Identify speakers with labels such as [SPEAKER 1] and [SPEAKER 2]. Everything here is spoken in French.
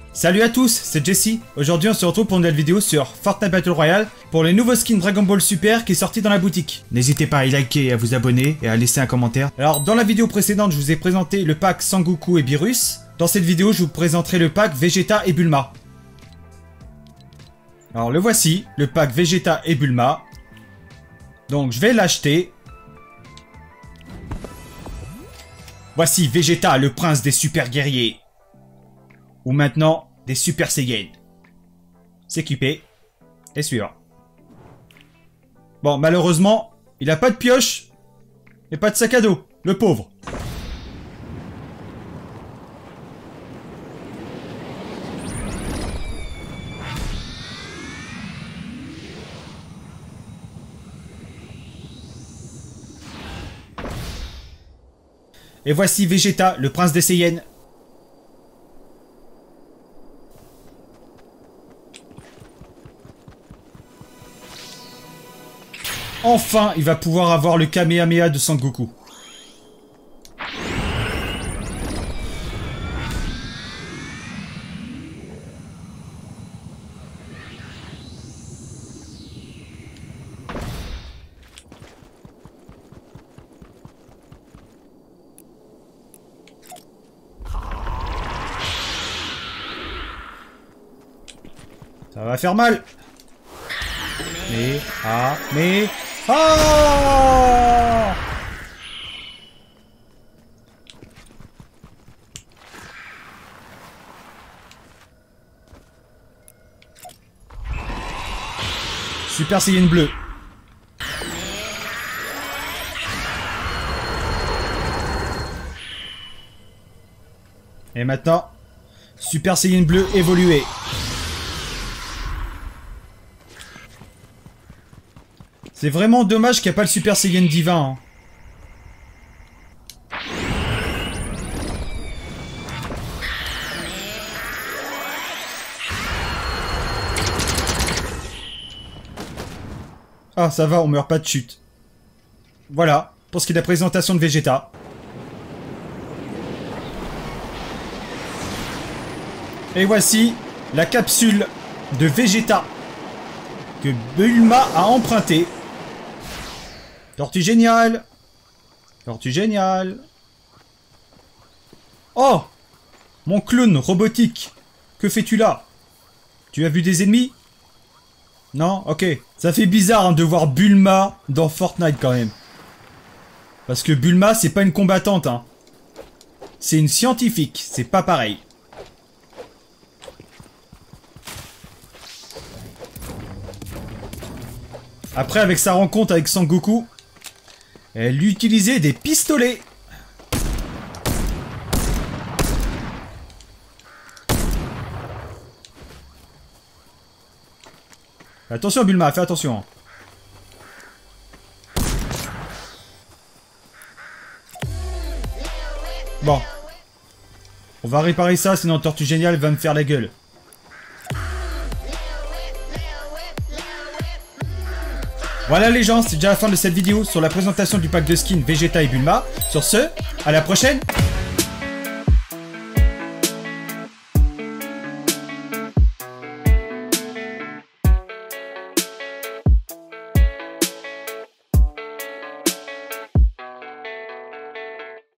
[SPEAKER 1] Salut à tous, c'est Jesse. Aujourd'hui on se retrouve pour une nouvelle vidéo sur Fortnite Battle Royale pour les nouveaux skins Dragon Ball Super qui est sorti dans la boutique. N'hésitez pas à liker et à vous abonner et à laisser un commentaire. Alors dans la vidéo précédente je vous ai présenté le pack Sangoku et Beerus. Dans cette vidéo je vous présenterai le pack Vegeta et Bulma. Alors le voici, le pack Vegeta et Bulma. Donc je vais l'acheter. Voici Vegeta, le prince des super guerriers. Ou maintenant, des Super Saiyan. S'équiper. Et suivant. Bon, malheureusement, il a pas de pioche. Et pas de sac à dos. Le pauvre. Et voici Vegeta, le prince des Saiyans. Enfin, il va pouvoir avoir le Kamehameha de Sangoku. Ça va faire mal. Mais... Oh! Super Saiyan bleu. Et maintenant, Super Saiyan bleu évolué. C'est vraiment dommage qu'il n'y a pas le Super Saiyan divin. Hein. Ah, ça va, on meurt pas de chute. Voilà, pour ce qui est de la présentation de Vegeta. Et voici la capsule de Vegeta que Bulma a empruntée. Tortue géniale! Tortue géniale! Oh! Mon clone robotique! Que fais-tu là? Tu as vu des ennemis? Non? Ok. Ça fait bizarre hein, de voir Bulma dans Fortnite quand même. Parce que Bulma, c'est pas une combattante. Hein. C'est une scientifique. C'est pas pareil. Après, avec sa rencontre avec Sangoku, elle utilisait des pistolets. Attention Bulma, fais attention. Bon. On va réparer ça, sinon Tortue Géniale va me faire la gueule. Voilà les gens, c'est déjà la fin de cette vidéo sur la présentation du pack de skins Vegeta et Bulma. Sur ce, à la prochaine!